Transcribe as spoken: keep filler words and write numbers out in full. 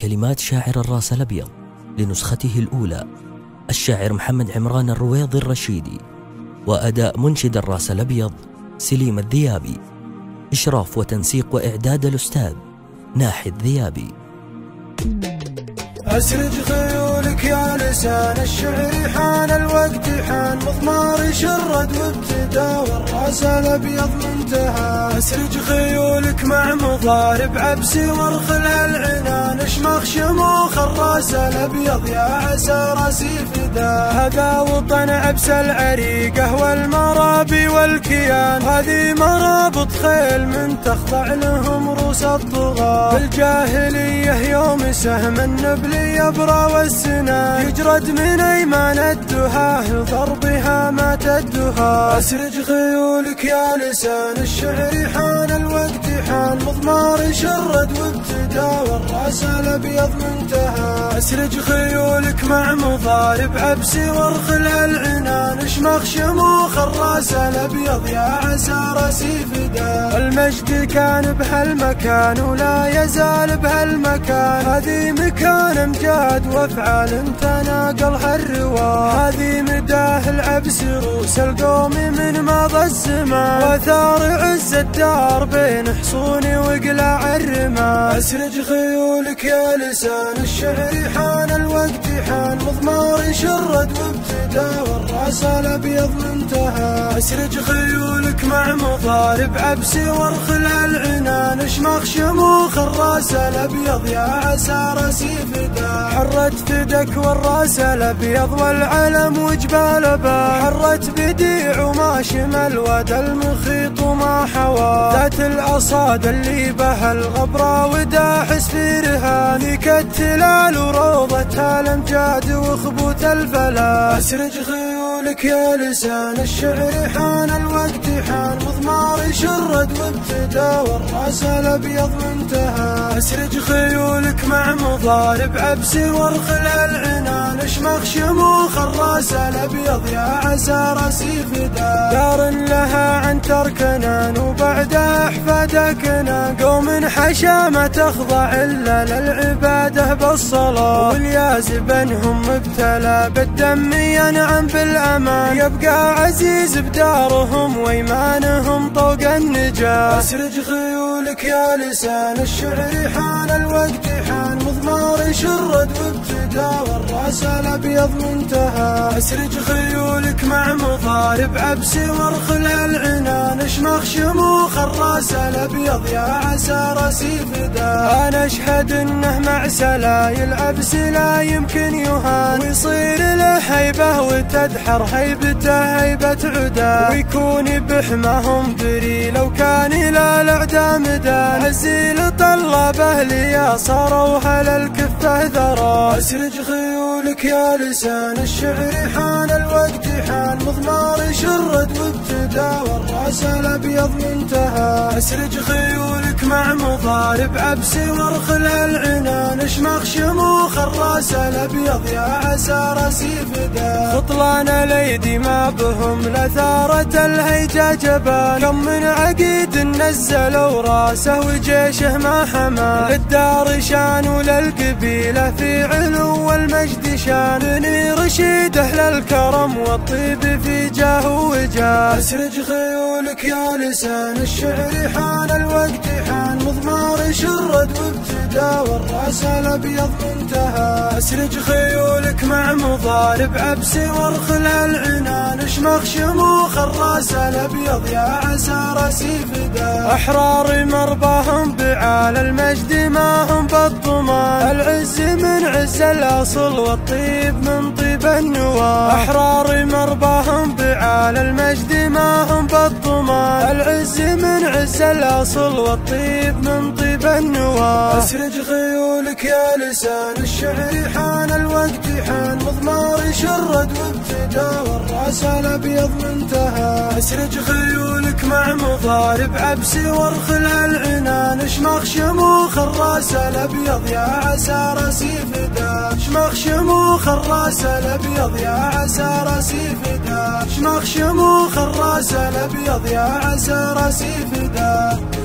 كلمات شاعر الراس الأبيض لنسخته الأولى الشاعر محمد عمران الرويضي الرشيدي، وأداء منشد الراس الأبيض سليم الذيابي، إشراف وتنسيق وإعداد الأستاذ ناحي الذيابي. أسرج خيولك يا لسان الشعر، حان الوقت حان مضمار شرد وابتدى والراس الأبيض منتهى. أسرج خيولك مع مضارب عبسي وارخل العنان، اشمخ شموخ الراس الأبيض يا عسى راسي فدا. هذا وطن عبس العريقة والمرابي والكيان، هذه مرابط خيل من تخضع لهم روس الطغاة. بالجاهلية يوم سهم النبل يبرى والسنان، يجرد من ايمان الدهاه ضربها مات الدهاه. اسرج خيولك يا لسان الشعر، حان الوقت حان مضمار شرد وابتدى والراس الابيض منتهى. اسرج خيولك مع مضارب عبسي وارخل العنان، اشمخ شموخ الراس الابيض يا عسى راسي فدا. المجد كان بهالمكان ولا يزال بهالمكان، هذه مكان امجاد وافعال تناقلها الرواه. هذه مداه العبس روس القوم من ماضى الزمان، وثار عز الدار بين حصون وقلاع الرمال. اسرج خيولك يا لسان الشعر، حان الوقت حان مضمار شرد وابتدى والراس الابيض منتهى. اسرج خيولك مع مضارب عبسي وارخل العنان، اشمخ شموخ الراس الابيض يا عسى راسي فدا. حرت فدك والراس الابيض والعلم وجبال باه، حرت بديع وما شمل ودى المخيط وما حوى. ذات الاصاد اللي بها الغبرة وداحس في رهان، ذيك التلال وروضتها الامجاد وخبوت الفلا. اسرج خيولك يا لسان الشعر، حان الوقت حان مضمار شرد وابتدى والراس الابيض منتهى. اسرج خيولك مع مضارب عبسي وارخل العنان، اشمخ شموخ الراس الابيض يا عسى راسي فدا. دار لها عن تركنان وبعدها احفاد كنان، قوم حشا ما تخضع الا للعباده بالصلاه. والياز بنهم مبتلى بالدم ينعم بالامان، يبقى عزيز بدارهم وايمانهم طوق النجاه. اسرج خيولك يا لسان الشعر، حان الوقت حان مضمار شرد وابتدى والراس الابيض منتهى. اسرج خيولك مع مضارب عبسي وارخل العنان، اشمخ شموخ الراس الابيض يا عسى راسي فدا. انا اشهد انه مع سلايل عبسي لا يمكن يهان، ويصير له هيبه وتدحر هيبته هيبه عدا، ويكون بحماهم بري لو كان الى الاعدام دان. عزيل طلبه لي صاروا هل الكفه ذرا. اسرج خيولك يا لسان الشعر، حان الوقت حان مضمار شرد وابتدى والراس الابيض منتهى. اسرج خيولك مع مضارب عبسي وارخل العنان، اشمخ شموخ الراس الابيض يا عسى راسي فدا. خطلان الايدي ما بهم لثارة الهيجا جبان، كم من عقيد نزلوا راسه وجيشه ما حمى. للدار شان وللقبيله في علو والمجد شان، بني رشيد اهل الكرم والطيب في جاه وجاه. اسرج خيولك يا لسان الشعر، حان الوقت حان مضمار شرد وابتدى والراس الابيض منتهى. اسرج خيولك مع مضارب عبسي وارخل العنان، اشمخ شموخ الراس الابيض يا عسى راسي فدا. احرار مرباهم بعال المجد ما هم بالضمان، العز من عز الاصل والطيب من طيب النواه. احرار مرباهم بعال المجد ما هم بالضمان، العز من عز الاصل والطيب من طيب النواه. اسرج خيولك يا لسان الشعر، حان الوقت حان مضمار شرد وابتدى والراس الابيض منتهى. اسرج خيولك مع مضارب عبسي وارخل العنان، اشمخ شموخ الراس الابيض يا عسى راسي فدا. اشمخ شموخ الراس الابيض يا عسى راسي فدا. اشمخ شموخ الراس الابيض يا عسى راسي فدا.